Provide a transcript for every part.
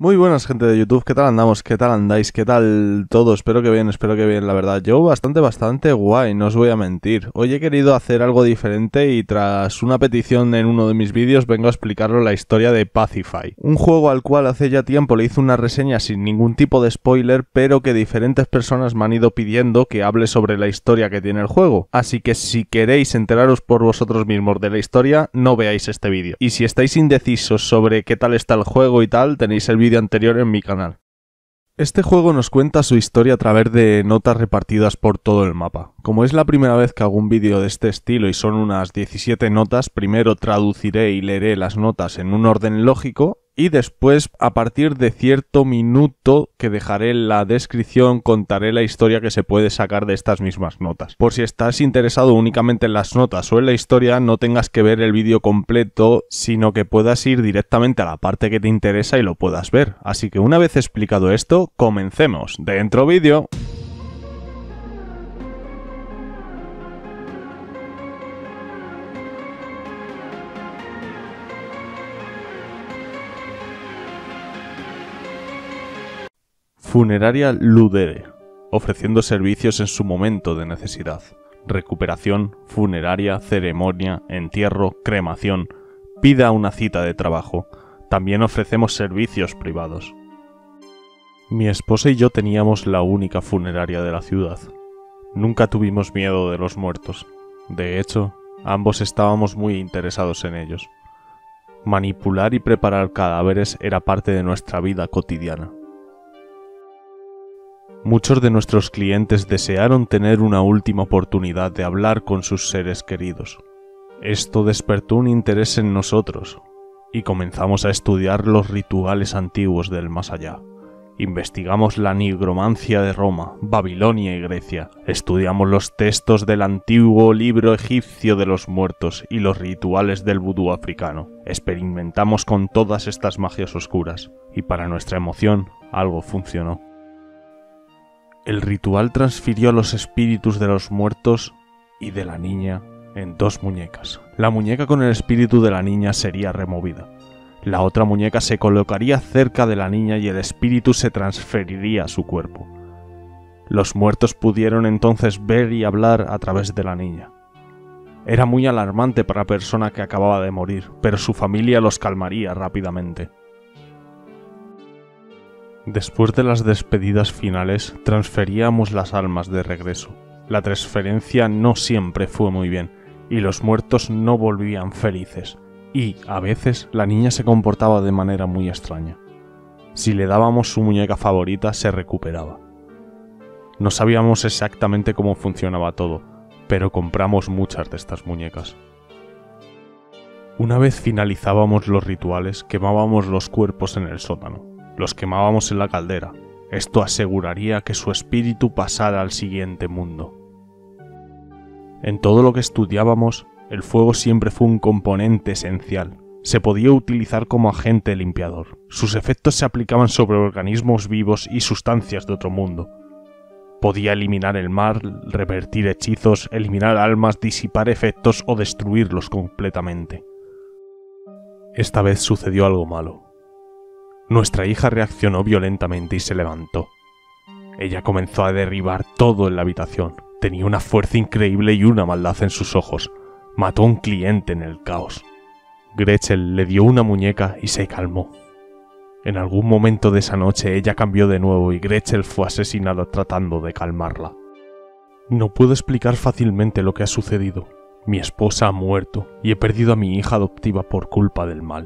Muy buenas, gente de YouTube, ¿qué tal andamos? ¿Qué tal andáis? ¿Qué tal todo? Espero que bien, la verdad. Yo bastante guay, no os voy a mentir. Hoy he querido hacer algo diferente y tras una petición en uno de mis vídeos vengo a explicaros la historia de Pacify. Un juego al cual hace ya tiempo le hice una reseña sin ningún tipo de spoiler, pero que diferentes personas me han ido pidiendo que hable sobre la historia que tiene el juego. Así que si queréis enteraros por vosotros mismos de la historia, no veáis este vídeo. Y si estáis indecisos sobre qué tal está el juego y tal, tenéis el vídeo anterior en mi canal. Este juego nos cuenta su historia a través de notas repartidas por todo el mapa. Como es la primera vez que hago un vídeo de este estilo y son unas 17 notas, primero traduciré y leeré las notas en un orden lógico y después, a partir de cierto minuto que dejaré en la descripción, contaré la historia que se puede sacar de estas mismas notas. Por si estás interesado únicamente en las notas o en la historia, no tengas que ver el vídeo completo, sino que puedas ir directamente a la parte que te interesa y lo puedas ver. Así que una vez explicado esto, comencemos. ¡Dentro vídeo! Funeraria Ludere, ofreciendo servicios en su momento de necesidad. Recuperación, funeraria, ceremonia, entierro, cremación. Pida una cita de trabajo. También ofrecemos servicios privados. Mi esposa y yo teníamos la única funeraria de la ciudad. Nunca tuvimos miedo de los muertos. De hecho, ambos estábamos muy interesados en ellos. Manipular y preparar cadáveres era parte de nuestra vida cotidiana. Muchos de nuestros clientes desearon tener una última oportunidad de hablar con sus seres queridos. Esto despertó un interés en nosotros, y comenzamos a estudiar los rituales antiguos del más allá. Investigamos la nigromancia de Roma, Babilonia y Grecia. Estudiamos los textos del antiguo libro egipcio de los muertos y los rituales del vudú africano. Experimentamos con todas estas magias oscuras, y para nuestra emoción, algo funcionó. El ritual transfirió los espíritus de los muertos y de la niña en dos muñecas. La muñeca con el espíritu de la niña sería removida. La otra muñeca se colocaría cerca de la niña y el espíritu se transferiría a su cuerpo. Los muertos pudieron entonces ver y hablar a través de la niña. Era muy alarmante para la persona que acababa de morir, pero su familia los calmaría rápidamente. Después de las despedidas finales, transferíamos las almas de regreso. La transferencia no siempre fue muy bien, y los muertos no volvían felices, y, a veces, la niña se comportaba de manera muy extraña. Si le dábamos su muñeca favorita, se recuperaba. No sabíamos exactamente cómo funcionaba todo, pero compramos muchas de estas muñecas. Una vez finalizábamos los rituales, quemábamos los cuerpos en el sótano. Los quemábamos en la caldera. Esto aseguraría que su espíritu pasara al siguiente mundo. En todo lo que estudiábamos, el fuego siempre fue un componente esencial. Se podía utilizar como agente limpiador. Sus efectos se aplicaban sobre organismos vivos y sustancias de otro mundo. Podía eliminar el mal, revertir hechizos, eliminar almas, disipar efectos o destruirlos completamente. Esta vez sucedió algo malo. Nuestra hija reaccionó violentamente y se levantó. Ella comenzó a derribar todo en la habitación. Tenía una fuerza increíble y una maldad en sus ojos. Mató a un cliente en el caos. Gretchen le dio una muñeca y se calmó. En algún momento de esa noche ella cambió de nuevo y Gretchen fue asesinada tratando de calmarla. No puedo explicar fácilmente lo que ha sucedido. Mi esposa ha muerto y he perdido a mi hija adoptiva por culpa del mal.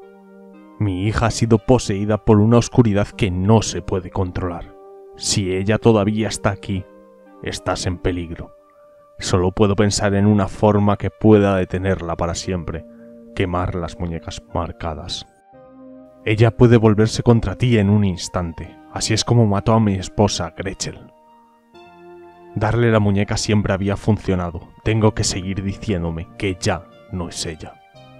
Mi hija ha sido poseída por una oscuridad que no se puede controlar. Si ella todavía está aquí, estás en peligro. Solo puedo pensar en una forma que pueda detenerla para siempre: quemar las muñecas marcadas. Ella puede volverse contra ti en un instante. Así es como mató a mi esposa, Gretchen. Darle la muñeca siempre había funcionado. Tengo que seguir diciéndome que ya no es ella.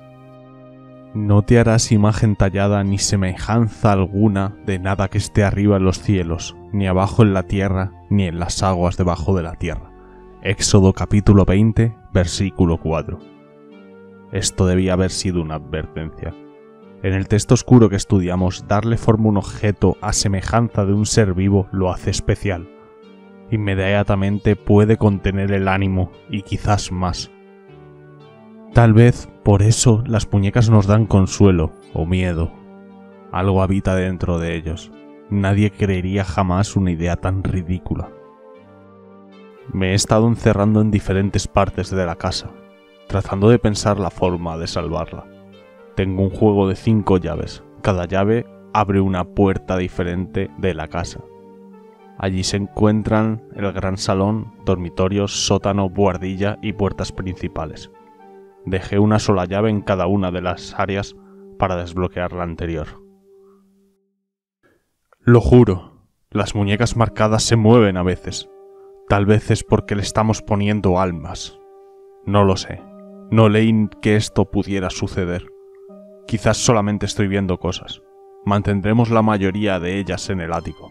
No te harás imagen tallada ni semejanza alguna de nada que esté arriba en los cielos, ni abajo en la tierra, ni en las aguas debajo de la tierra. Éxodo capítulo 20, versículo 4. Esto debía haber sido una advertencia. En el texto oscuro que estudiamos, darle forma a un objeto a semejanza de un ser vivo lo hace especial. Inmediatamente puede contener el ánimo y quizás más. Tal vez por eso las muñecas nos dan consuelo o miedo. Algo habita dentro de ellos. Nadie creería jamás una idea tan ridícula. Me he estado encerrando en diferentes partes de la casa, tratando de pensar la forma de salvarla. Tengo un juego de 5 llaves. Cada llave abre una puerta diferente de la casa. Allí se encuentran el gran salón, dormitorios, sótano, buhardilla y puertas principales. Dejé una sola llave en cada una de las áreas para desbloquear la anterior. Lo juro, las muñecas marcadas se mueven a veces. Tal vez es porque le estamos poniendo almas. No lo sé. No leí que esto pudiera suceder. Quizás solamente estoy viendo cosas. Mantendremos la mayoría de ellas en el ático.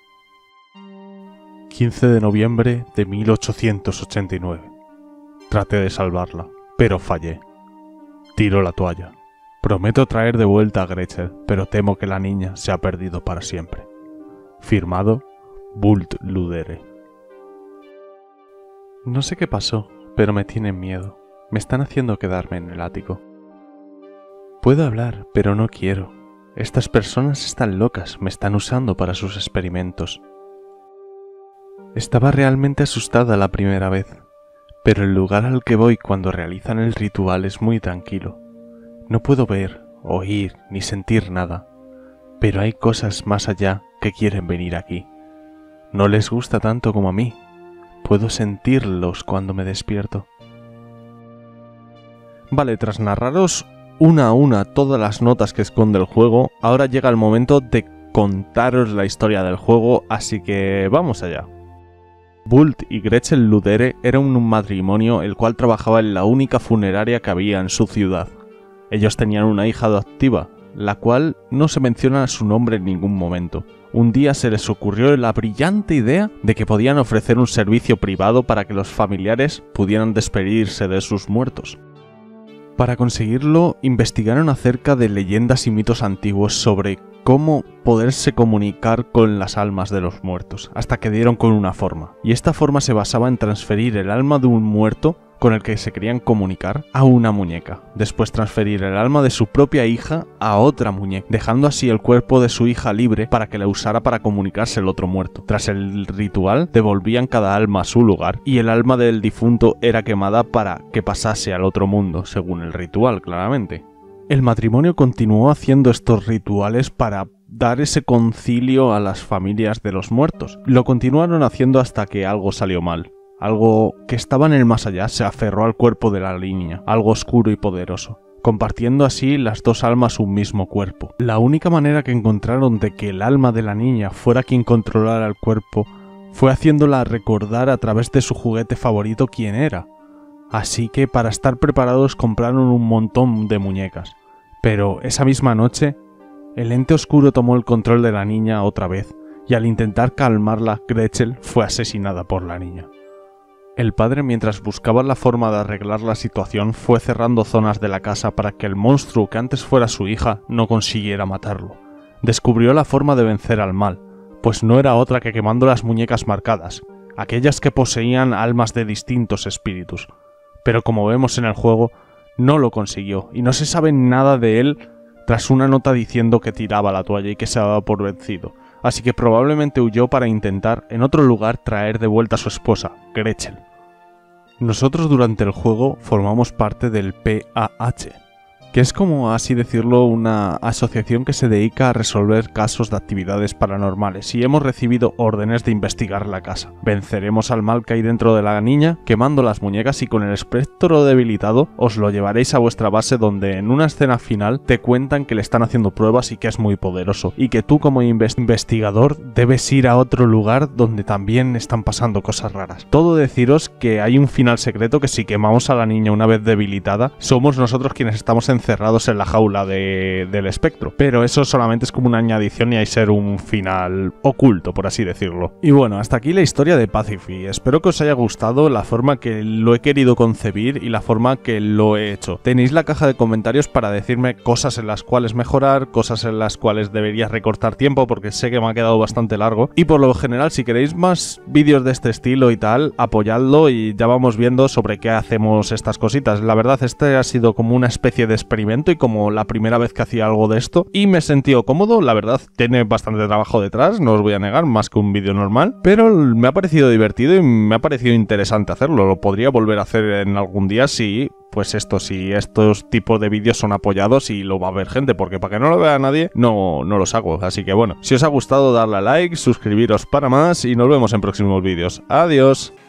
15 de noviembre de 1889. Traté de salvarla, pero fallé. Tiro la toalla. Prometo traer de vuelta a Gretchen, pero temo que la niña se ha perdido para siempre. Firmado, Bult Ludere. No sé qué pasó, pero me tienen miedo. Me están haciendo quedarme en el ático. Puedo hablar, pero no quiero. Estas personas están locas, me están usando para sus experimentos. Estaba realmente asustada la primera vez, pero el lugar al que voy cuando realizan el ritual es muy tranquilo. No puedo ver, oír ni sentir nada, pero hay cosas más allá que quieren venir aquí. No les gusta tanto como a mí. Puedo sentirlos cuando me despierto. Vale, tras narraros una a una todas las notas que esconde el juego, ahora llega el momento de contaros la historia del juego, así que vamos allá. Bult y Gretchen Ludere eran un matrimonio el cual trabajaba en la única funeraria que había en su ciudad. Ellos tenían una hija adoptiva, la cual no se menciona su nombre en ningún momento. Un día se les ocurrió la brillante idea de que podían ofrecer un servicio privado para que los familiares pudieran despedirse de sus muertos. Para conseguirlo, investigaron acerca de leyendas y mitos antiguos sobre cómo poderse comunicar con las almas de los muertos, hasta que dieron con una forma. Y esta forma se basaba en transferir el alma de un muerto con el que se querían comunicar a una muñeca, después transferir el alma de su propia hija a otra muñeca, dejando así el cuerpo de su hija libre para que la usara para comunicarse el otro muerto. Tras el ritual, devolvían cada alma a su lugar y el alma del difunto era quemada para que pasase al otro mundo, según el ritual, claramente. El matrimonio continuó haciendo estos rituales para dar ese concilio a las familias de los muertos. Lo continuaron haciendo hasta que algo salió mal. Algo que estaba en el más allá se aferró al cuerpo de la niña, algo oscuro y poderoso, compartiendo así las dos almas un mismo cuerpo. La única manera que encontraron de que el alma de la niña fuera quien controlara el cuerpo fue haciéndola recordar a través de su juguete favorito quién era. Así que para estar preparados compraron un montón de muñecas. Pero esa misma noche, el ente oscuro tomó el control de la niña otra vez, y al intentar calmarla, Gretchen fue asesinada por la niña. El padre, mientras buscaba la forma de arreglar la situación, fue cerrando zonas de la casa para que el monstruo que antes fuera su hija no consiguiera matarlo. Descubrió la forma de vencer al mal, pues no era otra que quemando las muñecas marcadas, aquellas que poseían almas de distintos espíritus. Pero como vemos en el juego, no lo consiguió, y no se sabe nada de él tras una nota diciendo que tiraba la toalla y que se daba por vencido. Así que probablemente huyó para intentar, en otro lugar, traer de vuelta a su esposa, Gretchen. Nosotros durante el juego formamos parte del PAH, que es como así decirlo una asociación que se dedica a resolver casos de actividades paranormales y hemos recibido órdenes de investigar la casa. Venceremos al mal que hay dentro de la niña, quemando las muñecas y con el espectro debilitado os lo llevaréis a vuestra base donde en una escena final te cuentan que le están haciendo pruebas y que es muy poderoso y que tú como investigador debes ir a otro lugar donde también están pasando cosas raras. Todo deciros que hay un final secreto que si quemamos a la niña una vez debilitada, somos nosotros quienes estamos encerrados en la jaula del espectro. Pero eso solamente es como una añadición y hay ser un final oculto, por así decirlo. Y bueno, hasta aquí la historia de Pacify. Espero que os haya gustado la forma que lo he querido concebir y la forma que lo he hecho. Tenéis la caja de comentarios para decirme cosas en las cuales mejorar, cosas en las cuales debería recortar tiempo, porque sé que me ha quedado bastante largo. Y por lo general, si queréis más vídeos de este estilo y tal, apoyadlo y ya vamos viendo sobre qué hacemos estas cositas. La verdad, este ha sido como una especie de experimento y como la primera vez que hacía algo de esto y me he sentido cómodo. La verdad, tiene bastante trabajo detrás, no os voy a negar, más que un vídeo normal, pero me ha parecido divertido y me ha parecido interesante hacerlo. Lo podría volver a hacer en algún día si estos tipos de vídeos son apoyados y lo va a ver gente, porque para que no lo vea nadie, no los hago. Así que bueno, si os ha gustado, darle a like, suscribiros para más y nos vemos en próximos vídeos. ¡Adiós!